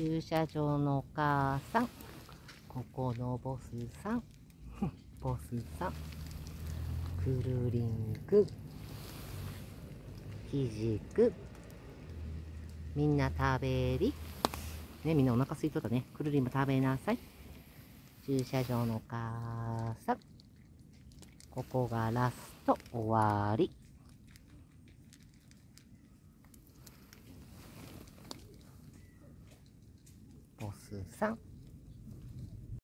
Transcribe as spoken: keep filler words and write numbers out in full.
駐車場のお母さん、ここのボスさん、ボスさん、くるりんくん、ひじく、みんな食べり。ね、みんなお腹すいとったね。くるりんも食べなさい。駐車場のお母さん、ここがラスト終わり。ボスさん。